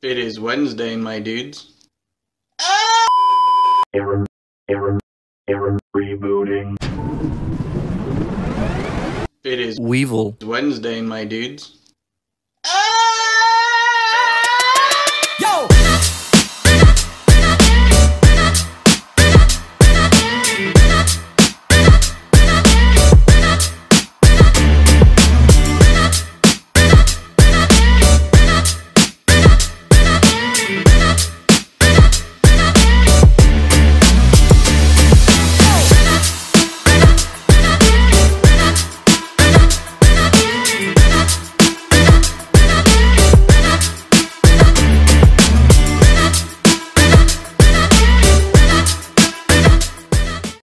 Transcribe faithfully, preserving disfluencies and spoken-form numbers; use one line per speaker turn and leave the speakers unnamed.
It is Wednesday, my dudes.
Error, error, error, rebooting.
It is
Weevil
Wednesday, my dudes.